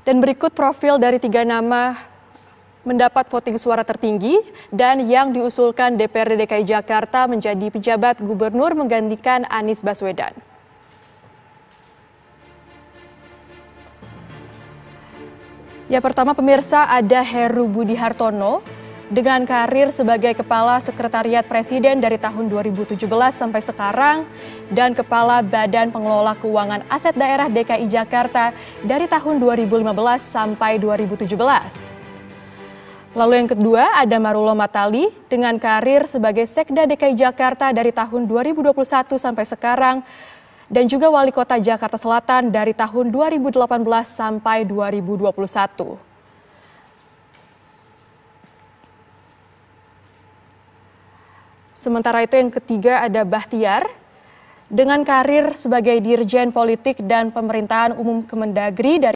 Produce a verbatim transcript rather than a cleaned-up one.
Dan berikut profil dari tiga nama mendapat voting suara tertinggi dan yang diusulkan D P R D D K I Jakarta menjadi pejabat gubernur menggantikan Anies Baswedan. Ya, pertama pemirsa, ada Heru Budi Hartono dengan karir sebagai Kepala Sekretariat Presiden dari tahun dua ribu tujuh belas sampai sekarang dan Kepala Badan Pengelola Keuangan Aset Daerah D K I Jakarta dari tahun dua ribu lima belas sampai dua ribu tujuh belas. Lalu yang kedua ada Marulo Matali dengan karir sebagai Sekda D K I Jakarta dari tahun dua ribu dua puluh satu sampai sekarang dan juga Wali Kota Jakarta Selatan dari tahun dua ribu delapan belas sampai dua ribu dua puluh satu. Sementara itu yang ketiga ada Bahtiar dengan karir sebagai Dirjen Politik dan Pemerintahan Umum Kemendagri dari